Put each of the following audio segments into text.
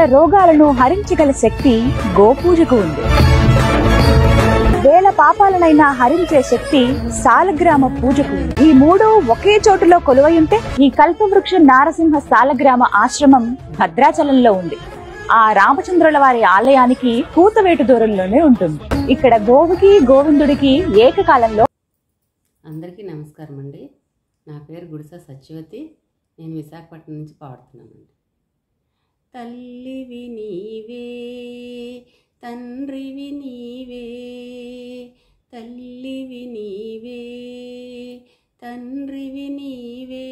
రోగాలను హరించగల శక్తి గోపూజకు ఉంది. వేల పాపాలనైనా హరించే శక్తి సాలగ్రామ పూజకు ఉంది. ఈ మూడు ఒకే చోటులో కొలువై ఉంటే ఈ కల్పవృక్ష నారసింహ సాలగ్రామ ఆశ్రమం భద్రాచలంలో ఉంది. ఆ రామచంద్రుల వారి ఆలయానికి కూతవేటు దూరంలోనే ఉంటుంది. ఇక్కడ గోవుకి గోవిందుడికి ఏకకాలంలో. అందరికీ నమస్కారం అండి. నా పేరు గుడిసా సత్యవతి. నేను విశాఖపట్నం నుంచి పాడుతున్నానండి. తల్లివి నీవే, తండ్రివి నీవే, తల్లివి నీవే, తండ్రివి నీవే,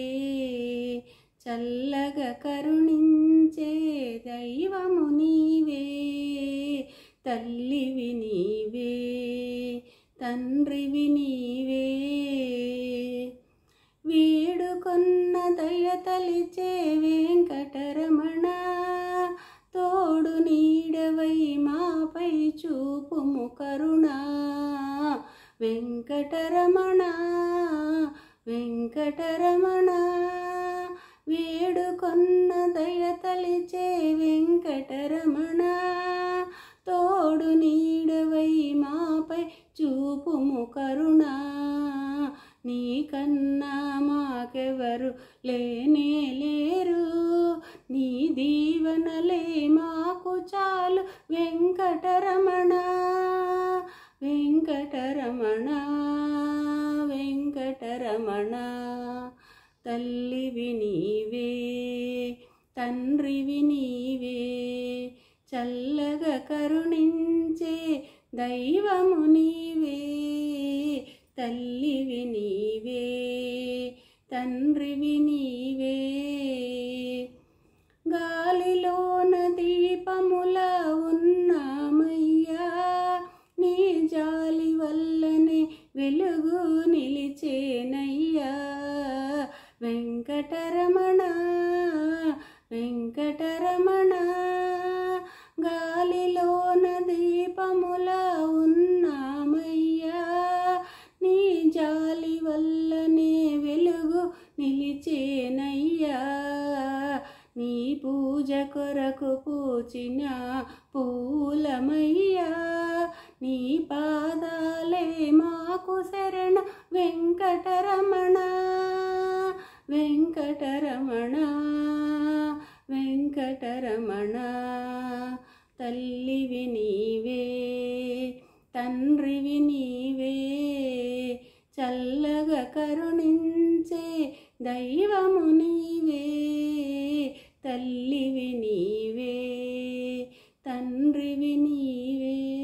చల్లగా కరుణించే దైవము నీవే, తల్లివి నీవే, తండ్రివి నీవే, వేడుకొన్న దయతలిచే వెంకటరమణ, తోడు నీడవై మాపై చూపుము కరుణ, వెంకటరమణ, వెంకటరమణ, వేడుకొన్న దయతలిచే వెంకటరమణ, తోడు నీడవై మాపై చూపుము కరుణ, నీకన్నా మాకెవరు లేనే లేరు, నీ దీవెనలే మాకు చాలు వెంకటరమణ, వెంకటరమణ, వెంకటరమణ, తల్లివి నీవే, తండ్రివి నీవే, చల్లగా కరుణించే దైవము నీవే, తల్లివి నీవే, తండ్రివి నీవే, గాలిలోన దీపములా ఉన్నామయ్యా, నీ జాలి వల్లనే వెలుగు నిలిచేనయ్యా, వెంకటరమణ, వెంకటరమణ, గాలిలోన దీపములా ఉన్నామయ్యా, నీ జాలి వల్లనే వెలుగు నిలిచేనయ్యా, నీ పూజ కొరకు పూచిన పూలమయ్యా, నీ పాదాలే మాకు శరణ వెంకటరమణ, వెంకటరమణ, వెంకటరమణ, తల్లివి నీవే, తండ్రివి నీవే, చల్లగా కరుణించే దైవము నీవే, తల్లివి నీవే, తండ్రివి నీవే.